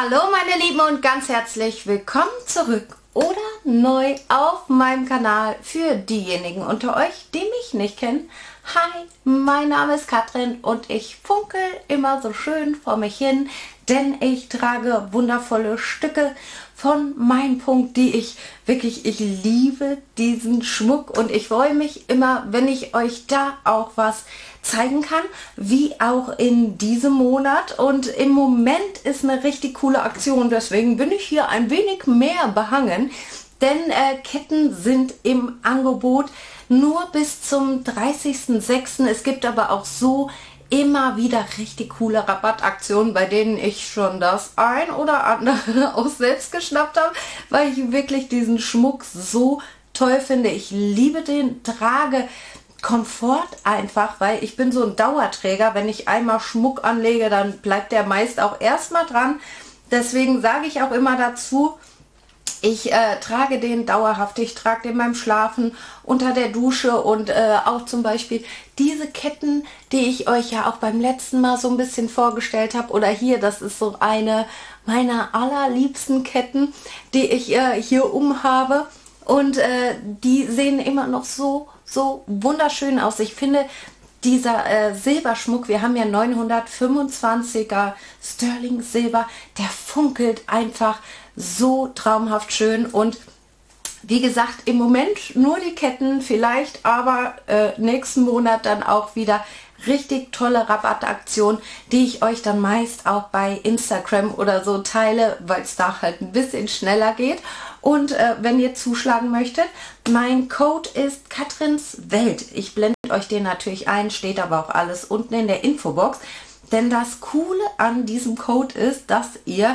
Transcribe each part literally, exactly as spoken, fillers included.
Hallo meine Lieben und ganz herzlich willkommen zurück oder neu auf meinem Kanal für diejenigen unter euch, die mich nicht kennen. Hi, mein Name ist Katrin und ich funkel immer so schön vor mich hin, denn ich trage wundervolle Stücke von meinem Punkt, die ich wirklich, ich liebe diesen Schmuck und ich freue mich immer, wenn ich euch da auch was zeigen kann, wie auch in diesem Monat. Und im Moment ist eine richtig coole Aktion, deswegen bin ich hier ein wenig mehr behangen, denn äh, Ketten sind im Angebot nur bis zum dreißigsten sechsten Es gibt aber auch so immer wieder richtig coole Rabattaktionen, bei denen ich schon das ein oder andere auch selbst geschnappt habe, weil ich wirklich diesen Schmuck so toll finde. Ich liebe den, trage Komfort einfach, weil ich bin so ein Dauerträger. Wenn ich einmal Schmuck anlege, dann bleibt der meist auch erstmal dran. Deswegen sage ich auch immer dazu, ich äh, trage den dauerhaft, ich trage den beim Schlafen, unter der Dusche und äh, auch zum Beispiel diese Ketten, die ich euch ja auch beim letzten Mal so ein bisschen vorgestellt habe. Oder hier, das ist so eine meiner allerliebsten Ketten, die ich äh, hier umhabe. Und äh, die sehen immer noch so, so wunderschön aus. Ich finde, dieser äh, Silberschmuck, wir haben ja neunhundertfünfundzwanziger Sterling Silber, der funkelt einfach so traumhaft schön. Und wie gesagt, im Moment nur die Ketten, vielleicht aber äh, nächsten Monat dann auch wieder richtig tolle Rabattaktion, die ich euch dann meist auch bei Instagram oder so teile, weil es da halt ein bisschen schneller geht. Und äh, wenn ihr zuschlagen möchtet, mein Code ist Katrins Welt. Ich blende euch den natürlich ein, steht aber auch alles unten in der Infobox. Denn das Coole an diesem Code ist, dass ihr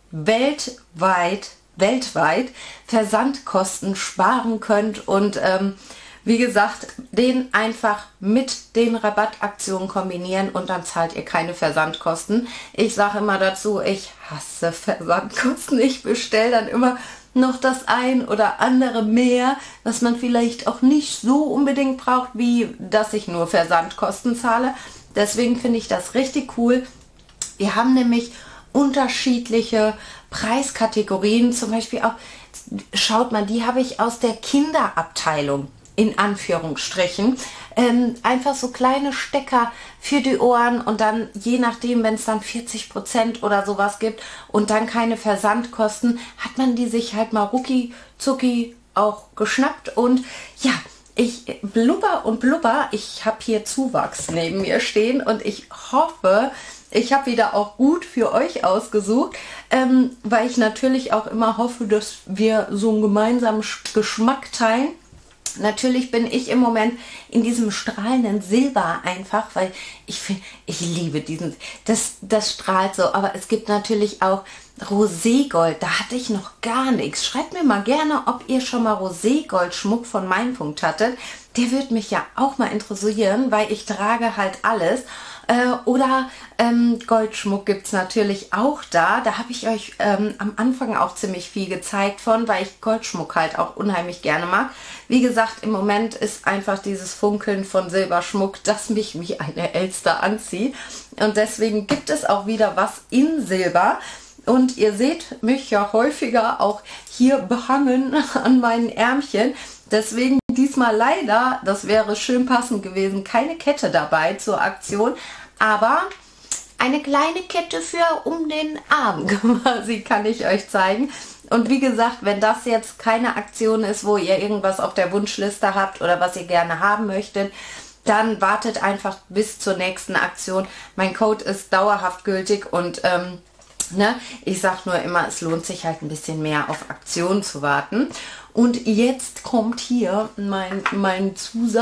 weltweit, weltweit Versandkosten sparen könnt und ähm, wie gesagt, den einfach mit den Rabattaktionen kombinieren und dann zahlt ihr keine Versandkosten. Ich sage immer dazu, ich hasse Versandkosten. Ich bestelle dann immer noch das ein oder andere mehr, was man vielleicht auch nicht so unbedingt braucht, wie dass ich nur Versandkosten zahle. Deswegen finde ich das richtig cool. Wir haben nämlich unterschiedliche Preiskategorien, zum Beispiel auch, schaut mal, die habe ich aus der Kinderabteilung, in Anführungsstrichen, ähm, einfach so kleine Stecker für die Ohren und dann je nachdem, wenn es dann vierzig Prozent oder sowas gibt und dann keine Versandkosten, hat man die sich halt mal rucki zucki auch geschnappt. Und ja, ich blubber und blubber, ich habe hier Zuwachs neben mir stehen und ich hoffe, ich habe wieder auch gut für euch ausgesucht, ähm, weil ich natürlich auch immer hoffe, dass wir so einen gemeinsamen Geschmack teilen. Natürlich bin ich im Moment in diesem strahlenden Silber einfach, weil ich finde, ich liebe diesen, das, das strahlt so, aber es gibt natürlich auch Roségold, da hatte ich noch gar nichts. Schreibt mir mal gerne, ob ihr schon mal Roségold-Schmuck von meinem Punkt hattet. Der würde mich ja auch mal interessieren, weil ich trage halt alles. Äh, oder ähm, Goldschmuck gibt es natürlich auch da. Da habe ich euch ähm, am Anfang auch ziemlich viel gezeigt von, weil ich Goldschmuck halt auch unheimlich gerne mag. Wie gesagt, im Moment ist einfach dieses Funkeln von Silberschmuck, das mich wie eine Elster anzieht. Und deswegen gibt es auch wieder was in Silber. Und ihr seht mich ja häufiger auch hier behangen an meinen Ärmchen. Deswegen diesmal leider, das wäre schön passend gewesen, keine Kette dabei zur Aktion. Aber eine kleine Kette für um den Arm quasi kann ich euch zeigen. Und wie gesagt, wenn das jetzt keine Aktion ist, wo ihr irgendwas auf der Wunschliste habt oder was ihr gerne haben möchtet, dann wartet einfach bis zur nächsten Aktion. Mein Code ist dauerhaft gültig und ähm, ne, ich sage nur immer, es lohnt sich halt ein bisschen mehr auf Aktionen zu warten. Und jetzt kommt hier mein, mein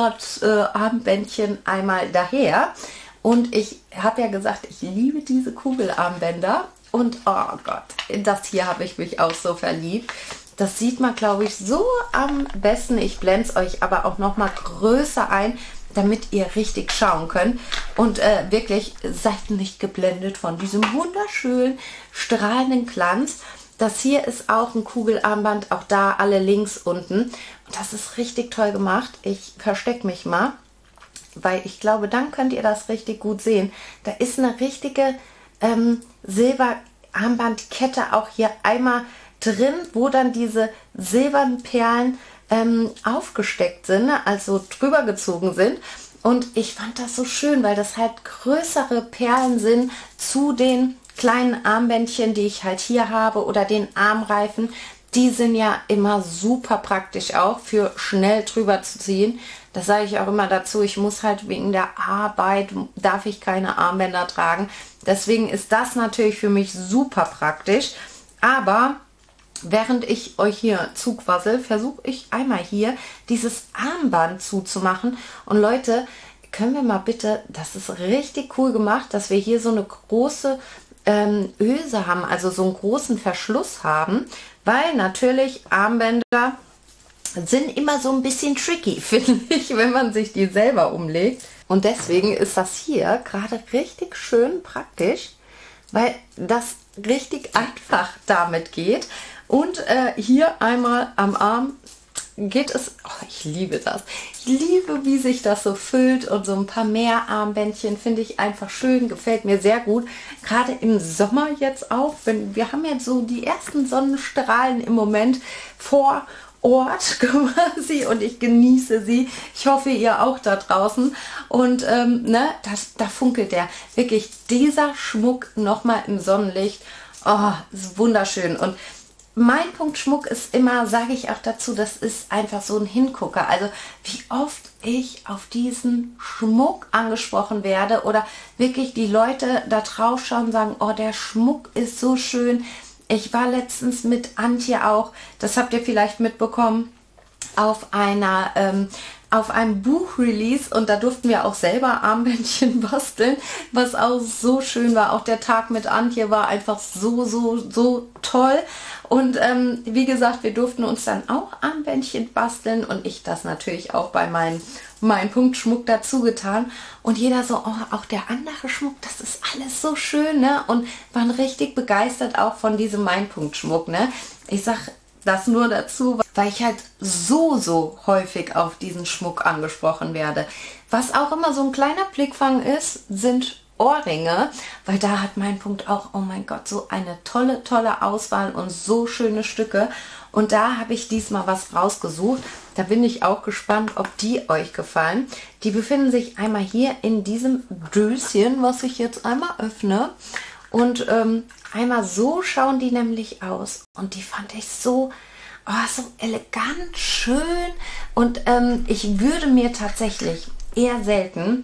Zusatzarmbändchen äh, einmal daher. Und ich habe ja gesagt, ich liebe diese Kugelarmbänder. Und oh Gott, in das hier habe ich mich auch so verliebt. Das sieht man, glaube ich, so am besten. Ich blende es euch aber auch noch mal größer ein, damit ihr richtig schauen könnt. Und äh, wirklich, seid nicht geblendet von diesem wunderschönen, strahlenden Glanz. Das hier ist auch ein Kugelarmband, auch da alle Links unten. Und das ist richtig toll gemacht. Ich verstecke mich mal, weil ich glaube, dann könnt ihr das richtig gut sehen. Da ist eine richtige ähm, Silber Armbandkette auch hier einmal drin, wo dann diese silbernen Perlen ähm, aufgesteckt sind, ne? Also drüber gezogen sind. Und ich fand das so schön, weil das halt größere Perlen sind zu den kleinen Armbändchen, die ich halt hier habe, oder den Armreifen. Die sind ja immer super praktisch auch für schnell drüber zu ziehen. Das sage ich auch immer dazu. Ich muss halt wegen der Arbeit, darf ich keine Armbänder tragen. Deswegen ist das natürlich für mich super praktisch. Aber während ich euch hier zuquassel, versuche ich einmal hier dieses Armband zuzumachen. Und Leute, können wir mal bitte, das ist richtig cool gemacht, dass wir hier so eine große ähm, Öse haben, also so einen großen Verschluss haben, weil natürlich Armbänder sind immer so ein bisschen tricky, finde ich, wenn man sich die selber umlegt. Und deswegen ist das hier gerade richtig schön praktisch, weil das richtig einfach damit geht. Und äh, hier einmal am Arm geht es, oh, ich liebe das. Ich liebe, wie sich das so füllt, und so ein paar mehr Armbändchen finde ich einfach schön, gefällt mir sehr gut. Gerade im Sommer jetzt auch, wenn wir haben jetzt so die ersten Sonnenstrahlen im Moment vor Ort quasi, und ich genieße sie. Ich hoffe, ihr auch da draußen. Und ähm, ne, das, da funkelt der wirklich, dieser Schmuck nochmal im Sonnenlicht. Oh, ist wunderschön. Und mein Punkt Schmuck ist immer, sage ich auch dazu, das ist einfach so ein Hingucker. Also wie oft ich auf diesen Schmuck angesprochen werde oder wirklich die Leute da drauf schauen und sagen, oh, der Schmuck ist so schön. Ich war letztens mit Antje auch, das habt ihr vielleicht mitbekommen, auf einer ähm, auf einem Buchrelease, und da durften wir auch selber Armbändchen basteln, was auch so schön war. Auch der Tag mit Antje war einfach so, so, so toll. Und ähm, wie gesagt, wir durften uns dann auch Armbändchen basteln, und ich das natürlich auch bei meinem mein Punkt Schmuck dazu getan. Und jeder so, oh, auch der andere Schmuck, das ist alles so schön, ne? Und waren richtig begeistert auch von diesem Mein Punkt Schmuck, ne? Ich sag das nur dazu, weil ich halt so, so häufig auf diesen Schmuck angesprochen werde. Was auch immer so ein kleiner Blickfang ist, sind Ohrringe, weil da hat Mein Punkt auch, oh mein Gott, so eine tolle, tolle Auswahl und so schöne Stücke. Und da habe ich diesmal was rausgesucht. Da bin ich auch gespannt, ob die euch gefallen. Die befinden sich einmal hier in diesem Döschen, was ich jetzt einmal öffne. Und ähm, einmal so schauen die nämlich aus. Und die fand ich so, oh, so elegant, schön. Und ähm, ich würde mir tatsächlich eher selten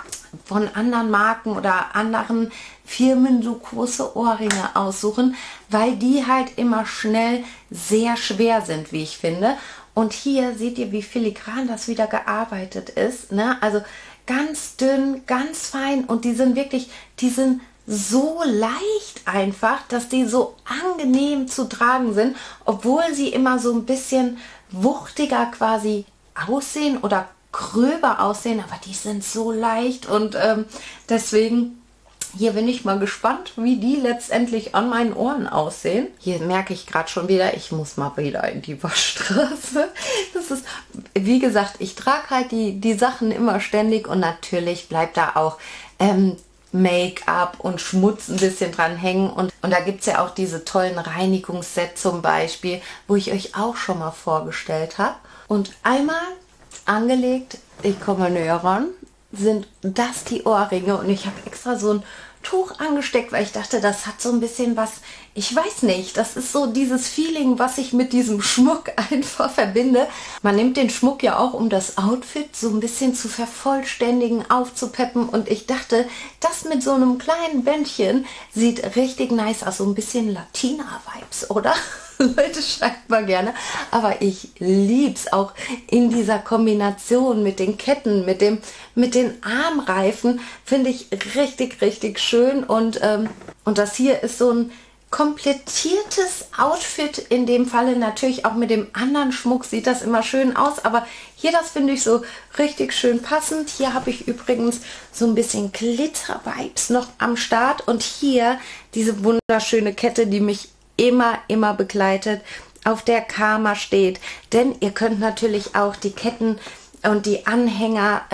von anderen Marken oder anderen Firmen so große Ohrringe aussuchen, weil die halt immer schnell sehr schwer sind, wie ich finde. Und hier seht ihr, wie filigran das wieder gearbeitet ist, ne? Also ganz dünn, ganz fein, und die sind wirklich, die sind so leicht einfach, dass die so angenehm zu tragen sind, obwohl sie immer so ein bisschen wuchtiger quasi aussehen oder gröber aussehen, aber die sind so leicht, und ähm, deswegen hier bin ich mal gespannt, wie die letztendlich an meinen Ohren aussehen. Hier merke ich gerade schon wieder, ich muss mal wieder in die Waschstraße. Das ist, wie gesagt, ich trage halt die, die Sachen immer ständig, und natürlich bleibt da auch ähm, Make-up und Schmutz ein bisschen dran hängen. Und, und da gibt es ja auch diese tollen Reinigungssets zum Beispiel, wo ich euch auch schon mal vorgestellt habe. Und einmal angelegt, ich komme näher ran, sind das die Ohrringe, und ich habe extra so ein Tuch angesteckt, weil ich dachte, das hat so ein bisschen was, ich weiß nicht, das ist so dieses Feeling, was ich mit diesem Schmuck einfach verbinde. Man nimmt den Schmuck ja auch, um das Outfit so ein bisschen zu vervollständigen, aufzupeppen, und ich dachte, das mit so einem kleinen Bändchen sieht richtig nice aus, so ein bisschen Latina-Vibes, oder? Leute, schreibt mal gerne. Aber ich lieb's auch in dieser Kombination mit den Ketten, mit dem, mit den Armreifen, finde ich richtig, richtig schön. Und, ähm, und das hier ist so ein komplettiertes Outfit, in dem Falle natürlich auch mit dem anderen Schmuck sieht das immer schön aus, aber hier, das finde ich so richtig schön passend. Hier habe ich übrigens so ein bisschen Glitter-Vibes noch am Start, und hier diese wunderschöne Kette, die mich immer, immer begleitet, auf der Karma steht. Denn ihr könnt natürlich auch die Ketten und die Anhänger äh,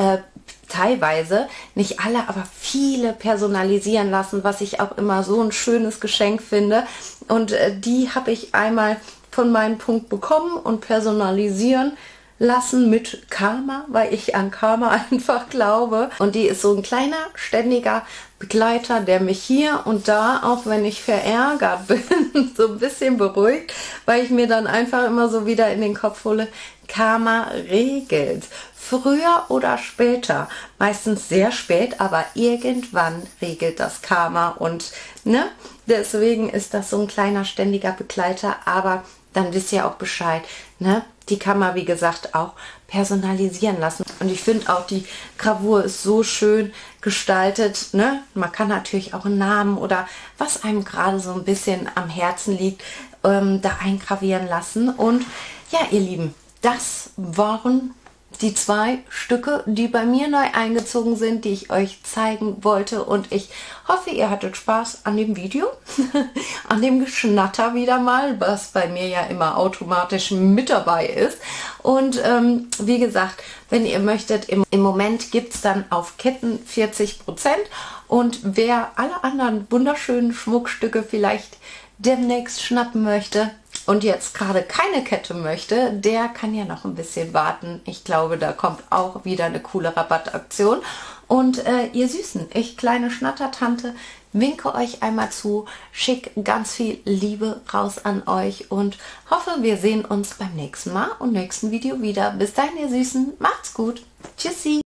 teilweise, nicht alle, aber viele personalisieren lassen, was ich auch immer so ein schönes Geschenk finde. Und äh, die habe ich einmal von meinem Punkt bekommen und personalisieren lassen mit Karma, weil ich an Karma einfach glaube. Und die ist so ein kleiner, ständiger Begleiter, der mich hier und da, auch wenn ich verärgert bin, so ein bisschen beruhigt, weil ich mir dann einfach immer so wieder in den Kopf hole, Karma regelt. Früher oder später, meistens sehr spät, aber irgendwann regelt das Karma und ne, deswegen ist das so ein kleiner ständiger Begleiter, aber dann wisst ihr auch Bescheid, ne? Die kann man, wie gesagt, auch personalisieren lassen. Und ich finde auch, die Gravur ist so schön gestaltet, ne? Man kann natürlich auch einen Namen oder was einem gerade so ein bisschen am Herzen liegt, ähm, da eingravieren lassen. Und ja, ihr Lieben, das waren die zwei Stücke, die bei mir neu eingezogen sind, die ich euch zeigen wollte. Und ich hoffe, ihr hattet Spaß an dem Video, an dem Geschnatter wieder mal, was bei mir ja immer automatisch mit dabei ist. Und ähm, wie gesagt, wenn ihr möchtet, im, im Moment gibt es dann auf Ketten vierzig Prozent. Und wer alle anderen wunderschönen Schmuckstücke vielleicht demnächst schnappen möchte und jetzt gerade keine Kette möchte, der kann ja noch ein bisschen warten. Ich glaube, da kommt auch wieder eine coole Rabattaktion. Und äh, ihr Süßen, ich kleine Schnattertante, winke euch einmal zu, schick ganz viel Liebe raus an euch und hoffe, wir sehen uns beim nächsten Mal und nächsten Video wieder. Bis dahin, ihr Süßen, macht's gut. Tschüssi.